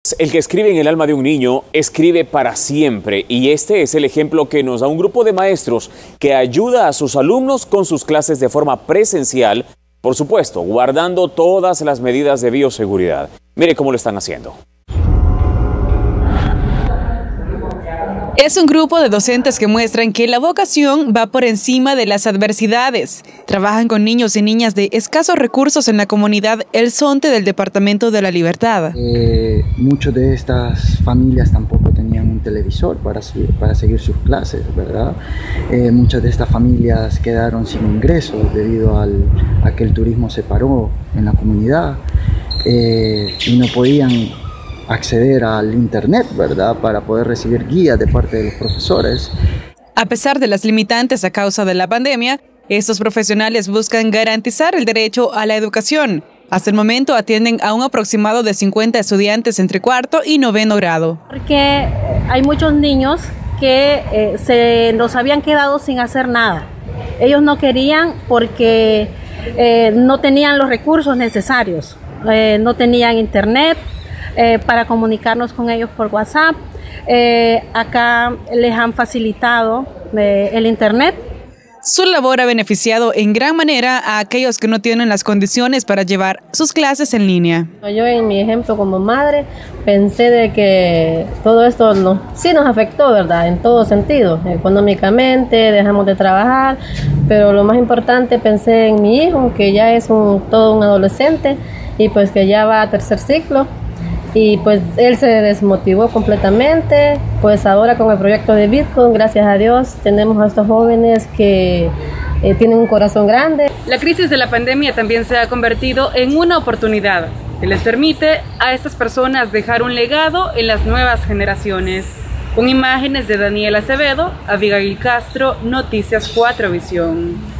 El que escribe en el alma de un niño, escribe para siempre, y este es el ejemplo que nos da un grupo de maestros que ayuda a sus alumnos con sus clases de forma presencial, por supuesto, guardando todas las medidas de bioseguridad. Mire cómo lo están haciendo. Es un grupo de docentes que muestran que la vocación va por encima de las adversidades. Trabajan con niños y niñas de escasos recursos en la comunidad El Zonte del Departamento de la Libertad. Muchas de estas familias tampoco tenían un televisor para seguir sus clases, ¿verdad? Muchas de estas familias quedaron sin ingresos debido a que el turismo se paró en la comunidad y no podían acceder al internet, ¿verdad?, para poder recibir guías de parte de los profesores. A pesar de las limitantes a causa de la pandemia, estos profesionales buscan garantizar el derecho a la educación. Hasta el momento atienden a un aproximado de 50 estudiantes entre cuarto y noveno grado. Porque hay muchos niños que se nos habían quedado sin hacer nada. Ellos no querían porque no tenían los recursos necesarios, no tenían internet para comunicarnos con ellos por WhatsApp. Acá les han facilitado el internet. Su labor ha beneficiado en gran manera a aquellos que no tienen las condiciones para llevar sus clases en línea. Yo, en mi ejemplo como madre, pensé de que todo esto sí nos afectó, ¿verdad? En todo sentido, económicamente, dejamos de trabajar, pero lo más importante, pensé en mi hijo, que ya es todo un adolescente y pues que ya va a tercer ciclo. Y pues él se desmotivó completamente. Pues ahora con el proyecto de Bitcoin, gracias a Dios, tenemos a estos jóvenes que tienen un corazón grande. La crisis de la pandemia también se ha convertido en una oportunidad que les permite a estas personas dejar un legado en las nuevas generaciones. Con imágenes de Daniel Acevedo, Abigail Castro, Noticias 4 Visión.